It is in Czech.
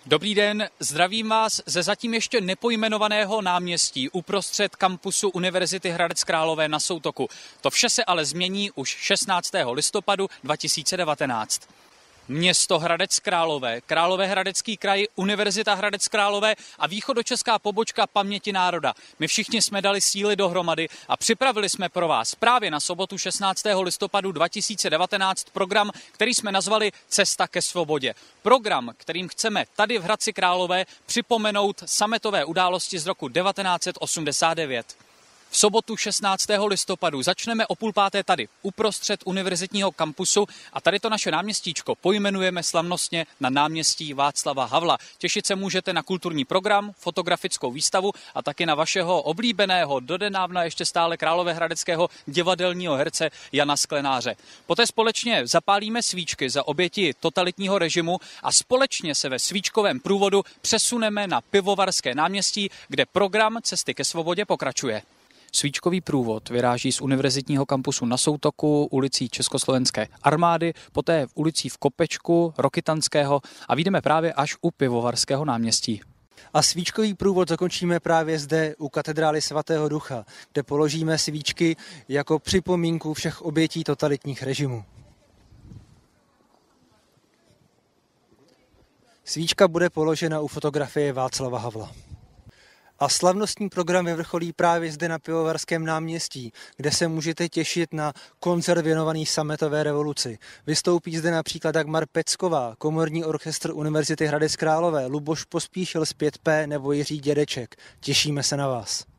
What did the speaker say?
Dobrý den, zdravím vás ze zatím ještě nepojmenovaného náměstí uprostřed kampusu Univerzity Hradec Králové na Soutoku. To vše se ale změní už 16. listopadu 2019. Město Hradec Králové, Královéhradecký kraj, Univerzita Hradec Králové a východočeská pobočka Paměti národa. My všichni jsme dali síly dohromady a připravili jsme pro vás právě na sobotu 16. listopadu 2019 program, který jsme nazvali Cesta ke svobodě. Program, kterým chceme tady v Hradci Králové připomenout sametové události z roku 1989. V sobotu 16. listopadu začneme o 4:30 tady uprostřed univerzitního kampusu a tady to naše náměstíčko pojmenujeme slavnostně na náměstí Václava Havla. Těšit se můžete na kulturní program, fotografickou výstavu a taky na vašeho oblíbeného, dodnávna ještě stále královéhradeckého divadelního herce Jana Sklenáře. Poté společně zapálíme svíčky za oběti totalitního režimu a společně se ve svíčkovém průvodu přesuneme na Pivovarské náměstí, kde program Cesty ke svobodě pokračuje. Svíčkový průvod vyráží z univerzitního kampusu na Soutoku, ulicí Československé armády, poté ulicí v Kopečku, Rokytanského a vyjdeme právě až u Pivovarského náměstí. A svíčkový průvod zakončíme právě zde u katedrály svatého Ducha, kde položíme svíčky jako připomínku všech obětí totalitních režimů. Svíčka bude položena u fotografie Václava Havla. A slavnostní program vyvrcholí právě zde na Pivovarském náměstí, kde se můžete těšit na koncert věnovaný sametové revoluci. Vystoupí zde například Dagmar Pecková, komorní orchestr Univerzity Hradec Králové, Luboš Pospíšil z 5P nebo Jiří Dědeček. Těšíme se na vás.